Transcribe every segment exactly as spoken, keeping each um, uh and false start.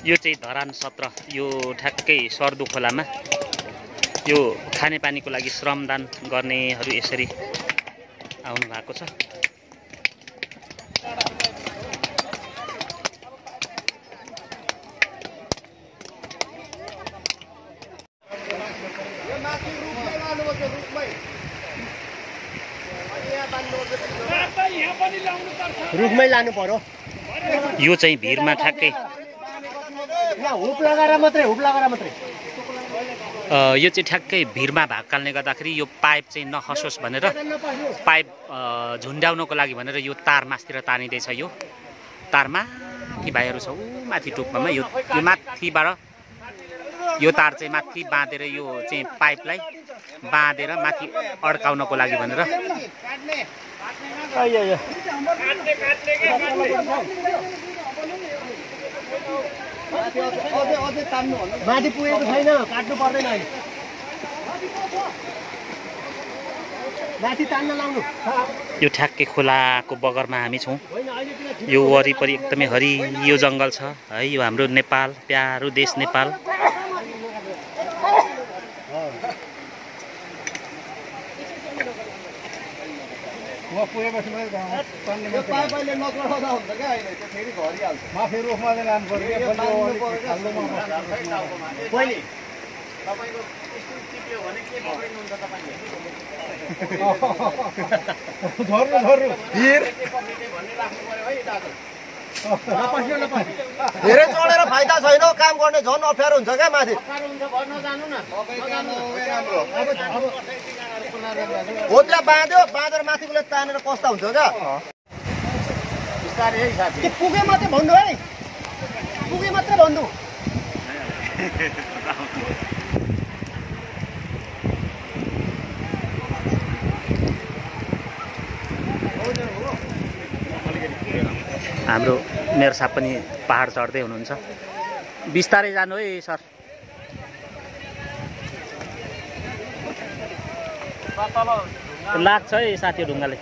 यो चाहिँ धरान सत्र यो ठ्याक्कै सर्दु खोलामा यो खानेपानीको लागि श्रमदान गर्नेहरू यसरी आउनु भएको छ। रुखमै लानु पर्यो। यो चाहिँ भिरमा ठ्याक्कै हुप लगाएर मात्रै हुप लगाएर मात्रै यो चाहिँ ठ्याक्कै भिरमा भाग काल्ने गर्दाखेरि यो पाइप चाहिँ नखसोस् भनेर पाइप झुन्ड्याउनको लागि भनेर यो तार मास्तिर तानिँदैछ। यो तार माथि भाइहरू छ ऊ माथि टुप्पामा यो यो माथिबाट यो तार चाहिँ माथि बाँधेर यो चाहिँ पाइपलाई बाँधेर माथि अड्काउनको लागि भनेर माथि पुगेको छैन, काट्नु पर्दैन। माथि तान्न लाउनु। यो ठ्याक्कै खोलाको बगरमा हामी छौँ। यो वरिपरि एकदमै हरियो जङ्गल छ है। यो हाम्रो नेपाल प्यारो देश नेपाल। धेरै चढेर फाइदा छैन, काम गर्ने झन् अप्ठ्यारो हुन्छ क्या माथि। हो त्यहाँ बाँध्यो, बाँधेर माथिकोले तानेर कस्ता हुन्छ क्या। पुगे मात्रै भन्नु है, पुगे मात्रै भन्नु। हाम्रो मेयर साहब पनि पहाड चढ्दै हुनुहुन्छ। बिस्तारै जानु है सर। लाग्छ है साथी ढुङ्गाले।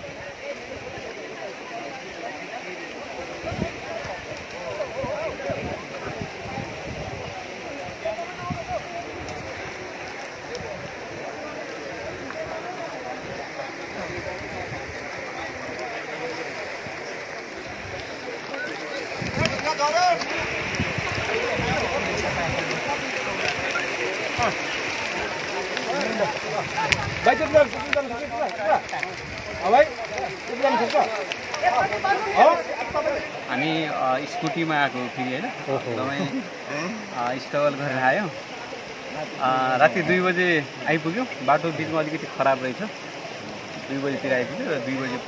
हामी स्कुटीमा आएको फेरि होइन, एकदमै स्ट्रगल गरेर आयो। राति दुई बजे आइपुग्यो। बाटो बिचमा अलिकति खराब रहेछ। दुई बजीतिर आइपुग्यो र दुई बजी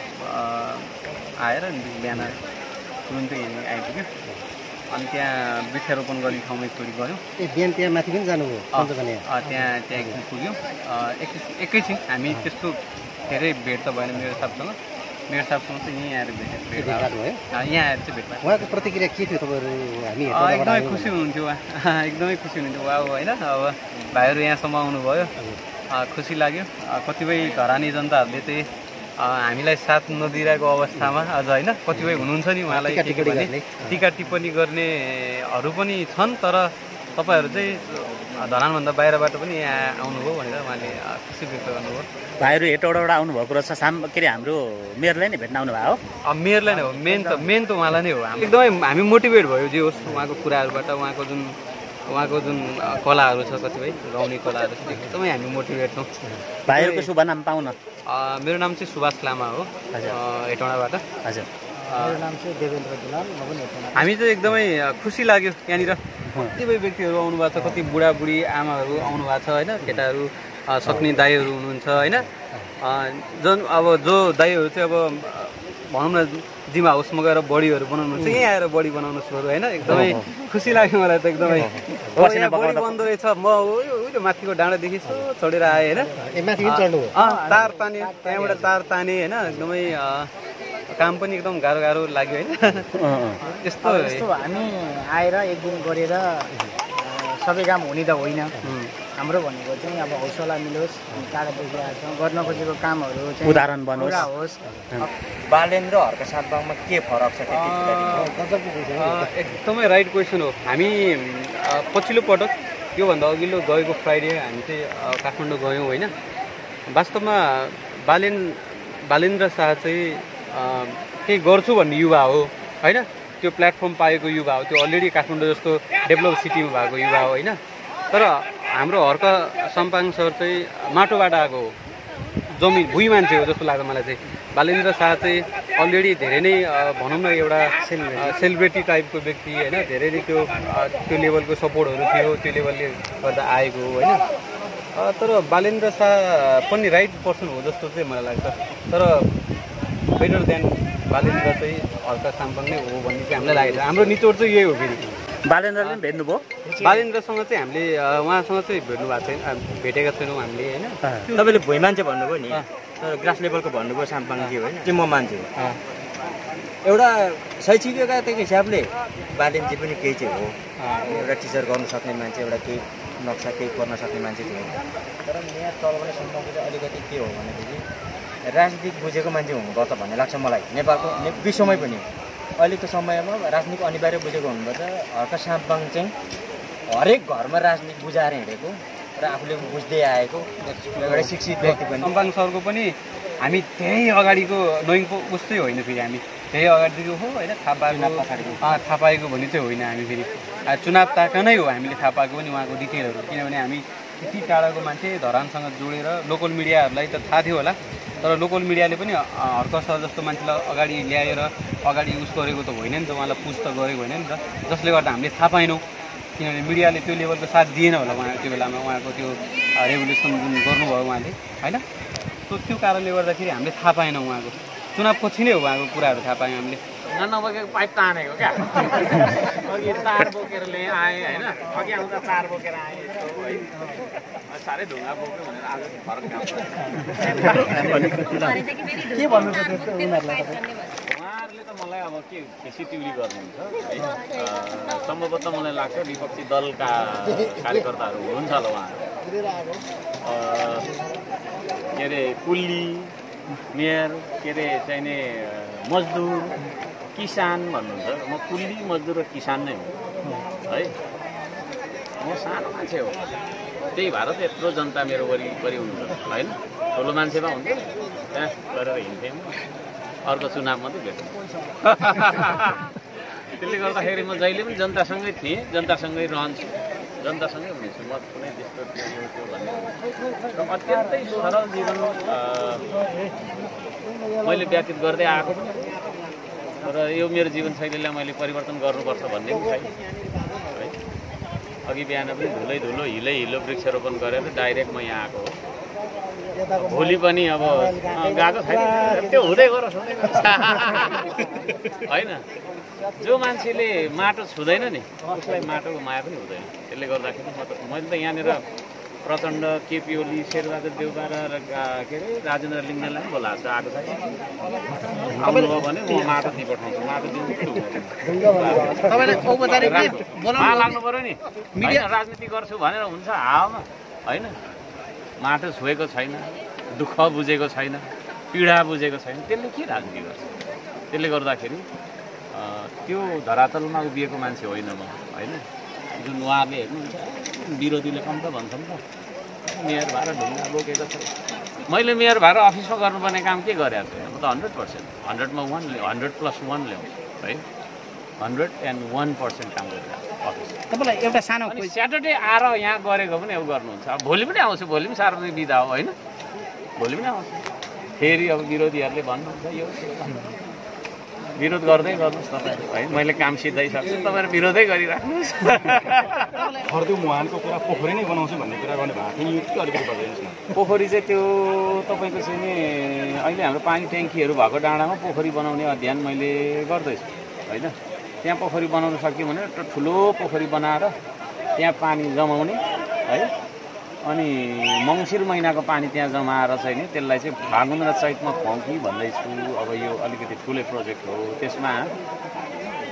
आएर बिहान तुरुन्तै आइपुग्यो। अनि त्यहाँ वृक्षारोपण गर्ने ठाउँमा एकचोटि गऱ्यौँ। ए बिहान त्यहाँ माथि पनि जानुभयो? त्यहाँ त्यहाँ एकछिन पुग्यौँ। एकैछिन हामी त्यस्तो धेरै भेट त भएन मेरो साहबसँग। मेरो साहबसँग चाहिँ यहीँ आएर भेट भेट भयो। यहाँ आएर चाहिँ भेट भयो। उहाँको प्रतिक्रिया के थियो तपाईँहरू? हामी एकदमै खुसी हुनुहुन्थ्यो उहाँ, एकदमै खुसी हुनुहुन्थ्यो उहाँ होइन। अब भाइहरू यहाँसम्म आउनुभयो, खुसी लाग्यो। कतिपय धरानी जनताहरूले चाहिँ हामीलाई साथ नदिरहेको अवस्थामा अझ होइन कतिपय हुनुहुन्छ नि उहाँलाई के के भने टिका टिप्पणी गर्नेहरू पनि छन्। तर तपाईँहरू चाहिँ धरानभन्दा बाहिरबाट पनि यहाँ आउनुभयो भनेर उहाँले खुसी व्यक्त गर्नुभयो। भाइहरू हेटौडाबाट आउनुभएको रहेछ। साम के अरे हाम्रो मेयरलाई नै भेट्न आउनुभयो हो? अब मेयरलाई नै हो, मेन त मेन त उहाँलाई नै हो। एकदमै हामी मोटिभेट भयो जे होस् उहाँको कुराहरूबाट। उहाँको जुन उहाँको जुन कलाहरू छ, कतिपय गाउने कलाहरू छ, एकदमै हामी मोटिभेट छौँ। भाइहरूको शुभ नाम पाउँ न? मेरो नाम चाहिँ सुभाष लामा हो, हेटौडाबाट। हजुर। मेरो नाम चाहिँ देवेन्द्र दुलाल, म पनि हेटौडा। हामी चाहिँ एकदमै खुसी लाग्यो। यहाँनिर कतिपय व्यक्तिहरू आउनुभएको छ, कति बुढाबुढी आमाहरू आउनुभएको छ होइन, केटाहरू सक्ने दाइहरू हुनुहुन्छ होइन। जुन अब जो दाइहरू चाहिँ अब भनौँ न जिम हाउसमा गएर बडीहरू बनाउनु चाहिँ यहीँ आएर बडी बनाउनु छोरो होइन। एकदमै खुसी लाग्यो मलाई त एकदमै। बडी बन्दो रहेछ। म उयो माथिको डाँडादेखि चढेर आएँ होइन। तार ताने, त्यहाँबाट तार ताने होइन। एकदमै काम पनि एकदम गाह्रो गाह्रो लाग्यो होइन। यस्तो यस्तो हामी आएर एक दिन गरेर सबै काम हुने त होइन। हाम्रो भनेको चाहिँ अब हौसला मिलोस्, टाढा देखिरहेको छ गर्न खोजेको कामहरू चाहिँ उदाहरण बनोस्। पुरा होस्। बालेन र हर्क सातबाङमा के फरक छ एकदमै राइट क्वेसन हो। हामी पछिल्लो पटक योभन्दा अघिल्लो गएको फ्राइडे हामी चाहिँ काठमाडौँ गयौँ होइन। वास्तवमा बालेन बालेन्द्र शाह चाहिँ केही गर्छु भन्ने युवा हो होइन। त्यो प्लेटफर्म पाएको युवा हो, त्यो अलरेडी काठमाडौँ जस्तो डेभलप सिटीमा भएको युवा हो होइन। तर हाम्रो हर्क साम्पाङ सर चाहिँ माटोबाट आएको हो, जमिन भुइँ मान्छे हो जस्तो लाग्छ मलाई चाहिँ। बालेन्द्र शाह चाहिँ अलरेडी धेरै नै भनौँ न एउटा सेलिब्रेटी टाइपको व्यक्ति होइन। धेरै नै त्यो त्यो लेभलको सपोर्टहरू थियो, त्यो लेभलले गर्दा आएको हो होइन। तर बालेन्द्र शाह पनि राइट पर्सन हो जस्तो चाहिँ मलाई लाग्छ। तर बेटर देन बालेन्द्र चाहिँ हर्क साम्पाङ नै हो भन्ने चाहिँ हामीलाई लागेको छ। हाम्रो निचोड चाहिँ यही हो। फेरि बालेन्द्रले पनि भेट्नुभयो? बालेन्द्रसँग चाहिँ हामीले उहाँसँग चाहिँ भेट्नु भएको छैन, भेटेका छैनौँ हामीले होइन। तपाईँले भुइँ मान्छे भन्नुभयो नि, तर ग्रास लेभलको भन्नुभयो साम्पाङजी होइन, चाहिँ म मान्छे हो। एउटा शैक्षिक योग्यताको हिसाबले बालेनजी पनि केही चाहिँ हो, एउटा टिचर गर्नु सक्ने मान्छे, एउटा केही नक्सा केही गर्न सक्ने मान्छे चाहिँ हो। तर मेयर चलाउने सम्बन्ध चाहिँ अलिकति के हो भनेदेखि राजनीतिक बुझेको मान्छे हुनुपर्छ भन्ने लाग्छ मलाई। नेपालको विश्वमै पनि अहिलेको समयमा राजनीतिक अनिवार्य बुझेको हुनुपर्छ। हर्क साम्पाङ चाहिँ हरेक घरमा राजनीति बुझाएर हिँडेको र आफूले बुझ्दै आएको एउटा शिक्षित व्यक्ति पनि। साम्पाङ सरको पनि हामी धेरै अगाडिको नोइङ उस्तै होइन, फेरि हामी धेरै अगाडिको हो होइन। थाहा पाएको थाहा पाएको भन्ने चाहिँ होइन हामी। फेरि चुनाव ताका नै हो हामीले थाहा पाएको पनि उहाँको डिटेलहरू। किनभने हामी त्यति टाढाको मान्छे धरानसँग जोडेर लोकल मिडियाहरूलाई त थाहा थियो होला, तर लोकल मिडियाले पनि हर्क सर जस्तो मान्छेलाई अगाडि ल्याएर अगाडि उस गरेको त होइन नि त, उहाँलाई पुछ त गरेको होइन नि त। जसले गर्दा हामीले थाहा पाएनौँ, किनभने मिडियाले त्यो लेभलको साथ दिएन होला उहाँ त्यो बेलामा। उहाँको त्यो रेभोल्युसन जुन गर्नुभयो उहाँले होइन, सो त्यो कारणले गर्दाखेरि हामीले थाहा पाएनौँ उहाँको। चुनाव पछि नै हो उहाँको कुराहरू थाहा पायौँ हामीले। नबोकेको पाइप तानेको क्या, अघि तार बोकेर ल्याएँ आएँ होइन, अघि आउँदा तार बोकेर आएँ यस्तो है, साह्रै ढुङ्गा बोक्यो भनेर आज फरक काम के भन्नु छ त्यस्तो उनीहरूलाई? उहाँहरूले त मलाई अब के खेसीटिउली गर्नुहुन्छ है। सम्भवतः मलाई लाग्छ विपक्षी दलका कार्यकर्ताहरू हुनुहुन्छ होला उहाँहरू। के अरे कुल्ली मेयर के अरे चाहिने मजदुर किसान भन्नुहुन्छ। म कुल्ली मजदुर र किसान नै हो है। म सानो मान्छे हो, त्यही भएर त यत्रो जनता मेरो वरिपरि हुनुहुन्छ होइन। ठुलो मान्छेमा हुन्छ त्यहाँ गरेर हिँड्थेँ म, अर्को चुनाव मात्रै भेट्नु। त्यसले गर्दाखेरि म जहिले पनि जनतासँगै थिएँ, जनतासँगै रहन्छु, जनतासँगै हुनेछु। म कुनै त्यस्तो त्यो त्यो भन्ने र अत्यन्तै सरल जीवन मैले व्यतीत गर्दै आएको पनि, र यो मेरो जीवनशैलीलाई मैले परिवर्तन गर्नुपर्छ भन्ने पनि छैन है। अघि बिहान पनि धुलै धुलो हिलै हिलो वृक्षारोपण गरेर डाइरेक्ट म यहाँ आएको हो। भोलि पनि अब गएको छैन, त्यो हुँदै गरोस् हुँदै गरोस् होइन। जो मान्छेले माटो छुँदैन नि उसलाई माटोको माया पनि हुँदैन। त्यसले गर्दाखेरि म त मैले त यहाँनिर प्रचण्ड, केपी ओली, शेरबहादुर देउबा र के अरे राजेन्द्र लिङ्गदेनलाई पनि बोलाएको छ। आएको छैन, आउनुभयो भने म माटो दिइ पठाउँछु। माटो दिनु लाग्नु पऱ्यो नि, राजनीति गर्छु भनेर हुन्छ हावामा होइन। माटो छोएको छैन, दुःख बुझेको छैन, पीडा बुझेको छैन, त्यसले के राजनीति गर्छ? त्यसले गर्दाखेरि त्यो धरातलमा उभिएको मान्छे होइन म होइन। जुन उहाँले हेर्नुहुन्छ विरोधीले कम त भन्छ नि त मेयर भएर ढुङ्गा बोकेको छ। मैले मेयर भएर अफिसमा गर्नुपर्ने काम के गरेको छु? म त हन्ड्रेड पर्सेन्ट हन्ड्रेडमा वान हन्ड्रेड प्लस वान ल्याउँछु है। हन्ड्रेड एन्ड वान पर्सेन्ट काम गरिरहेको अफिस। तपाईँलाई एउटा सानो स्याटरडे आएर यहाँ गरेको पनि अब गर्नुहुन्छ। अब भोलि पनि आउँछु, भोलि पनि सार्वजनिक बिदा हो होइन, भोलि पनि आउँछु। फेरि अब विरोधीहरूले भन्नुहुन्छ यो विरोध गर्दै गर्नुहोस् तपाईँहरू है। मैले काम सिधाइसक्छु, तपाईँहरू विरोधै गरिराख्नुहोस्। खर्दु मुहानको कुरा पोखरी नै बनाउँछु भन्ने कुरा गर्नु भएको थियो, यो के अलिकति बताइदिनुहोस् न। पोखरी चाहिँ त्यो तपाईँको चाहिँ नि अहिले हाम्रो पानी ट्याङ्कीहरू भएको डाँडामा पोखरी बनाउने अध्ययन मैले गर्दैछु होइन। त्यहाँ पोखरी बनाउन सक्यो भने ठुलो पोखरी बनाएर त्यहाँ पानी जमाउने है। अनि मङ्सिर महिनाको पानी त्यहाँ जमाएर चाहिँ नि त्यसलाई चाहिँ फागुन र चैतमा खुवाउँकी भन्दैछु। अब यो अलिकति ठुलै प्रोजेक्ट हो। त्यसमा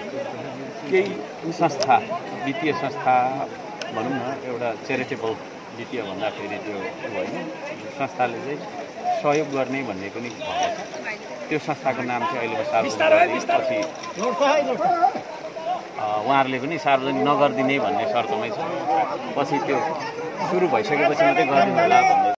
केही संस्था, वित्तीय संस्था भनौँ न, एउटा च्यारिटेबल द्वितीय भन्दाखेरि त्यो होइन संस्थाले चाहिँ सहयोग गर्ने भन्ने पनि भएको छ त्यो संस्थाको नाम चाहिँ अहिले सार्वजनिक पछि उहाँहरूले पनि सार्वजनिक नगरिदिने भन्ने शर्तमै छ पछि त्यो सुरु भइसकेपछि मात्रै गरिदिनु होला भन्ने